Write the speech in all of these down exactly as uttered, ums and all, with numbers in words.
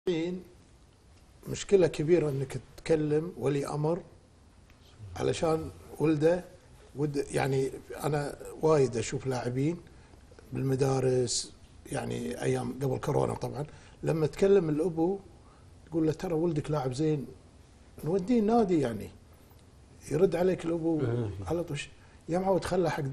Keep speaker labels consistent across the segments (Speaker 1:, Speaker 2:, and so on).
Speaker 1: الحين مشكلة كبيرة انك تكلم ولي امر علشان ولده ود يعني انا وايد اشوف لاعبين بالمدارس، يعني ايام قبل كورونا طبعا، لما تكلم الابو تقول له ترى ولدك لاعب زين نوديه النادي، يعني يرد عليك الابو على طول يا معود خله حق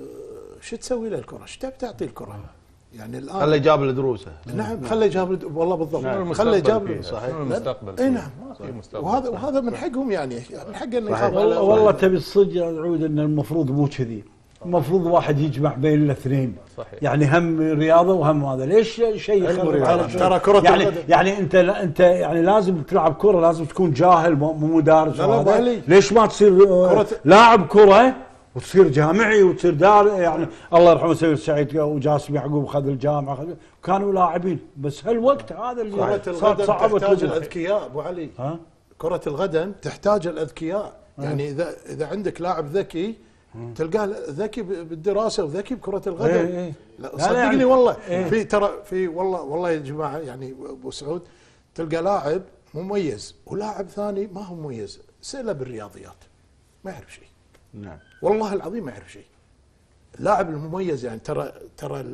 Speaker 1: شو تسوي له الكره؟ ايش تبي تعطيه الكره؟ يعني الان
Speaker 2: خله يجاب له دروسه.
Speaker 1: نعم خله يجاب له والله بالضبط،
Speaker 3: نعم.
Speaker 1: خله يجاب له
Speaker 3: صحيح المستقبل.
Speaker 1: اي نعم، وهذا وهذا من حقهم، يعني من حقه انه يخاف.
Speaker 4: والله, والله تبي الصدق يا عود ان المفروض مو كذي، المفروض واحد يجمع بين الاثنين،
Speaker 3: صحيح.
Speaker 4: يعني هم رياضه وهم هذا، ليش شيء يخرب على
Speaker 1: ترى كرة
Speaker 4: يعني
Speaker 1: القدم.
Speaker 4: يعني انت انت يعني لازم تلعب كره، لازم تكون جاهل مو مدارس.
Speaker 1: لا لا بالي.
Speaker 4: ليش ما تصير
Speaker 1: كرة
Speaker 4: لاعب كره وتصير جامعي وتصير دار، يعني الله يرحمه سيد سعيد وجاسم يعقوب خذ الجامعه كانوا لاعبين، بس هالوقت هذا اللي
Speaker 1: كرة الغدن تحتاج الاذكياء ابو علي.
Speaker 4: ها؟
Speaker 1: كرة الغدن تحتاج الاذكياء، يعني اذا اذا عندك لاعب ذكي تلقاه ذكي بالدراسه وذكي بكرة الغدن.
Speaker 4: ايه ايه.
Speaker 1: لا صدقني يعني والله
Speaker 4: ايه.
Speaker 1: في ترى في والله والله يا جماعه، يعني ابو سعود تلقى لاعب مميز ولاعب ثاني ما هو مميز، سأله بالرياضيات ما يعرف شيء.
Speaker 4: نعم
Speaker 1: والله العظيم ما يعرف شيء. اللاعب المميز يعني ترى ترى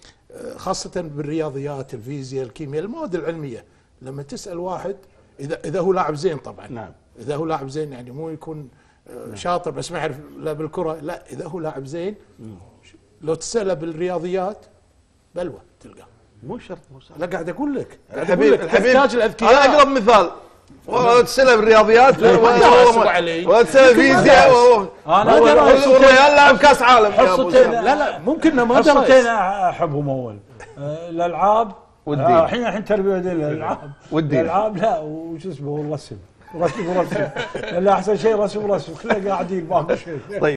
Speaker 1: خاصة بالرياضيات، الفيزياء، الكيمياء، المواد العلمية، لما تسأل واحد اذا اذا هو لاعب زين طبعا.
Speaker 4: نعم.
Speaker 1: اذا هو لاعب زين يعني مو يكون شاطر بس ما يعرف لا بالكرة، لا اذا هو لاعب زين لو تسأله بالرياضيات بلوى تلقاه.
Speaker 2: مو شرط مو شرط.
Speaker 1: لا قاعد اقول لك
Speaker 2: الحبيب
Speaker 1: تحتاج الاذكياء.
Speaker 2: انا اقرب مثال والله تسأله بالرياضيات
Speaker 1: ولا
Speaker 2: تسأله فيزياء
Speaker 4: انا
Speaker 2: والريال لاعب كاس عالم يا ابو
Speaker 4: حصتين.
Speaker 1: لا لا ممكن ما درس.
Speaker 4: حصتين احبهم اول الالعاب
Speaker 2: والدين.
Speaker 4: الحين الحين تربيه الالعاب
Speaker 2: والدين.
Speaker 4: الالعاب لا وش اسمه والرسم رسم ورسم لا احسن شيء رسم ورسم كله قاعدين ماكو شيء.